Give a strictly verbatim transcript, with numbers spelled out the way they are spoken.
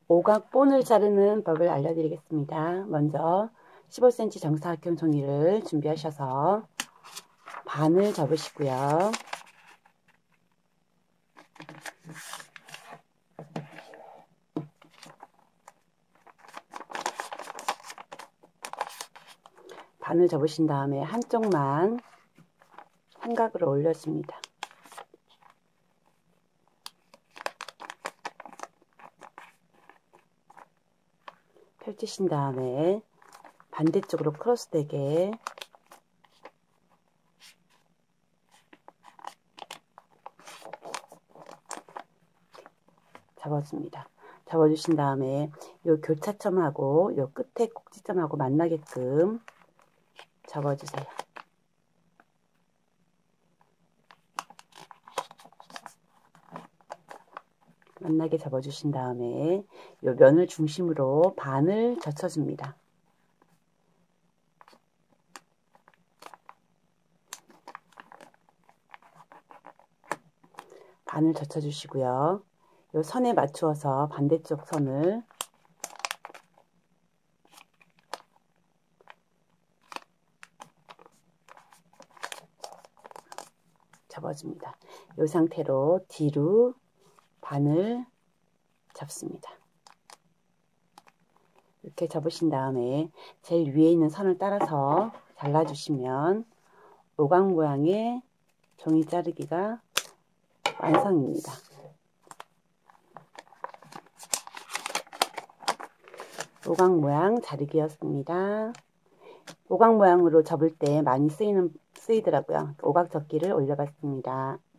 오각 본을 자르는 법을 알려드리겠습니다. 먼저 십오 센티미터 정사각형 종이를 준비하셔서 반을 접으시고요. 반을 접으신 다음에 한쪽만 삼각으로 올려줍니다. 펼치신 다음에 반대쪽으로 크로스되게 접어줍니다. 접어주신 다음에 요 교차점하고 요 끝에 꼭지점하고 만나게끔 접어주세요. 만나게 접어주신 다음에 요 면을 중심으로 반을 젖혀줍니다. 반을 젖혀주시고요. 요 선에 맞추어서 반대쪽 선을 접어줍니다. 이 상태로 뒤로 반을 접습니다. 이렇게 접으신 다음에 제일 위에 있는 선을 따라서 잘라주시면 오각 모양의 종이 자르기가 완성입니다. 오각 모양 자르기였습니다. 오각 모양으로 접을 때 많이 쓰이는, 쓰이더라고요. 오각 접기를 올려봤습니다.